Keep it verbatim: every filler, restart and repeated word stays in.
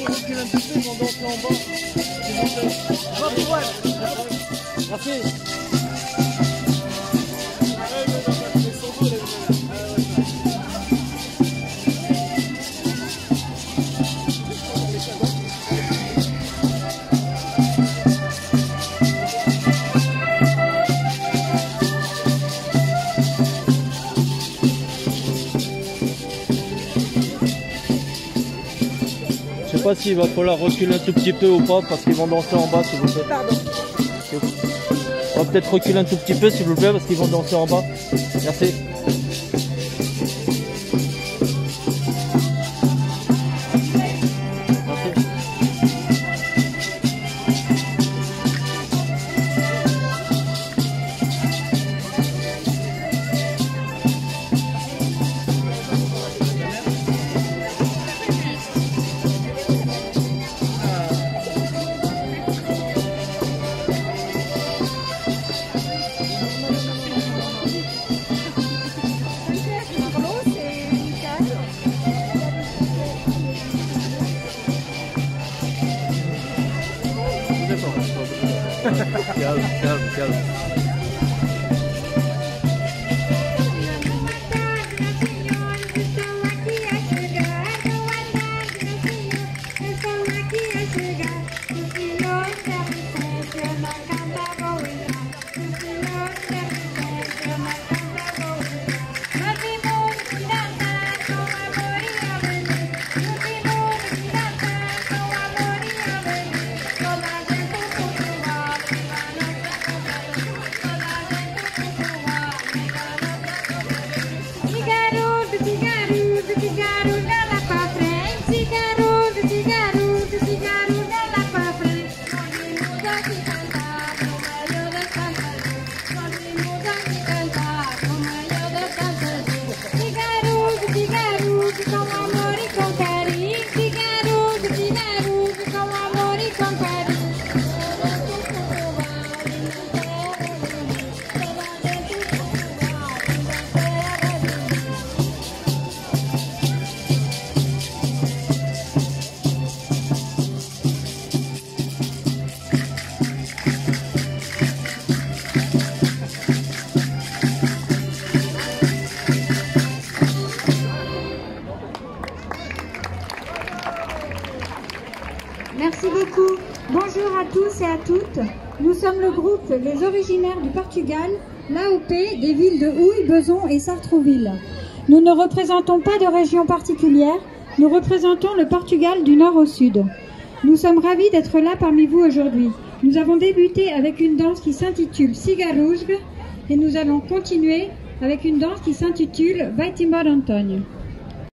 reculent un petit peu, ils vont danser en bas. Ils vont danser. Va pour elle. Merci. Je sais pas s'il va falloir reculer un tout petit peu ou pas parce qu'ils vont danser en bas, s'il vous plaît. Pardon. On va peut-être reculer un tout petit peu, s'il vous plaît, parce qu'ils vont danser en bas. Merci. Calme, calme, calme. Merci beaucoup. Bonjour à tous et à toutes. Nous sommes le groupe Les Originaires du Portugal, l'A O P des villes de Houille, Beson et Sartrouville. Nous ne représentons pas de région particulière, nous représentons le Portugal du nord au sud. Nous sommes ravis d'être là parmi vous aujourd'hui. Nous avons débuté avec une danse qui s'intitule Cigarrusga et nous allons continuer avec une danse qui s'intitule Vai-te embora, Antônio.